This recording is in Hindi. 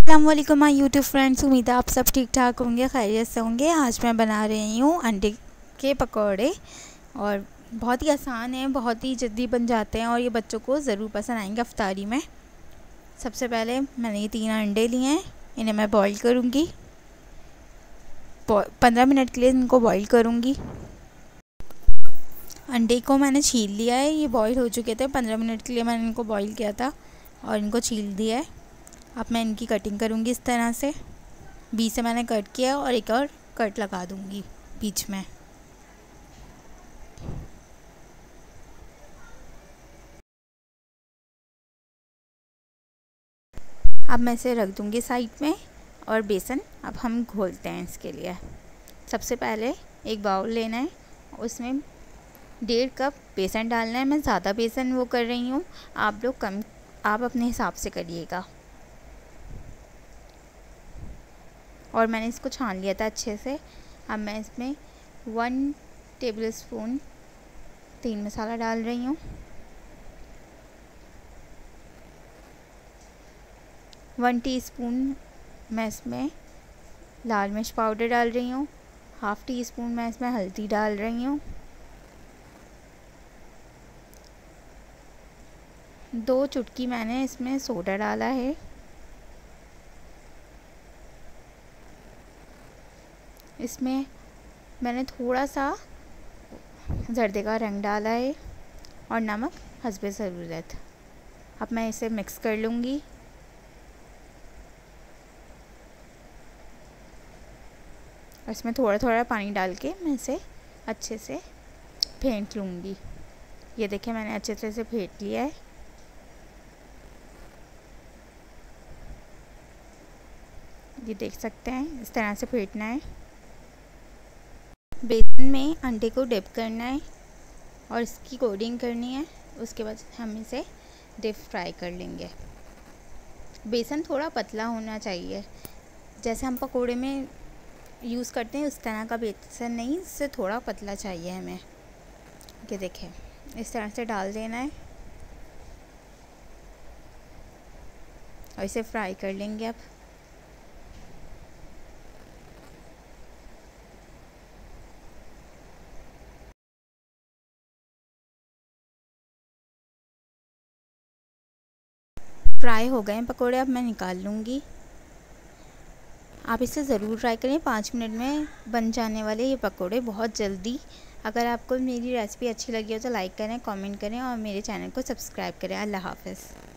अस्सलामुअलैकुम माय यूट्यूब फ्रेंड्स, उम्मीद है आप सब ठीक ठाक होंगे, खैरियत से होंगे। आज मैं बना रही हूँ अंडे के पकौड़े और बहुत ही आसान है, बहुत ही जल्दी बन जाते हैं और ये बच्चों को ज़रूर पसंद आएंगे अफ्तारी में। सबसे पहले मैंने ये 3 अंडे लिए हैं, इन्हें मैं बॉईल करूँगी। 15 मिनट के लिए इनको बॉईल करूँगी। अंडे को मैंने छील लिया है, ये बॉईल हो चुके थे। 15 मिनट के लिए मैंने इनको बॉईल किया था और इनको छील दिया है। अब मैं इनकी कटिंग करूँगी इस तरह से। बीच से मैंने कट किया और एक और कट लगा दूँगी बीच में। अब मैं इसे रख दूँगी साइड में और बेसन अब हम घोलते हैं इसके लिए। सबसे पहले एक बाउल लेना है, उसमें 1.5 कप बेसन डालना है। मैं ज़्यादा बेसन वो कर रही हूँ, आप लोग कम, आप अपने हिसाब से करिएगा। और मैंने इसको छान लिया था अच्छे से। अब मैं इसमें 1 टेबलस्पून तेल मसाला डाल रही हूँ, 1 टीस्पून मैं इसमें लाल मिर्च पाउडर डाल रही हूँ, 1/2 टीस्पून मैं इसमें हल्दी डाल रही हूँ, 2 चुटकी मैंने इसमें सोडा डाला है, इसमें मैंने थोड़ा सा जर्दे का रंग डाला है और नमक हस्बे ज़रूरत। अब मैं इसे मिक्स कर लूँगी। और इसमें थोड़ा थोड़ा पानी डाल के मैं इसे अच्छे से फेंट लूँगी। ये देखिए मैंने अच्छे तरह से फेंट लिया है। ये देख सकते हैं, इस तरह से फेंटना है। बेसन में अंडे को डिप करना है और इसकी कोटिंग करनी है। उसके बाद हम इसे डीप फ्राई कर लेंगे। बेसन थोड़ा पतला होना चाहिए, जैसे हम पकोड़े में यूज़ करते हैं उस तरह का बेसन नहीं, इससे थोड़ा पतला चाहिए हमें। ये देखें, इस तरह से डाल देना है और इसे फ्राई कर लेंगे। अब फ्राई हो गए हैं पकोड़े, अब मैं निकाल लूँगी। आप इसे ज़रूर ट्राई करें, 5 मिनट में बन जाने वाले ये पकोड़े बहुत जल्दी। अगर आपको मेरी रेसिपी अच्छी लगी हो तो लाइक करें, कमेंट करें और मेरे चैनल को सब्सक्राइब करें। अल्लाह हाफ़िज़।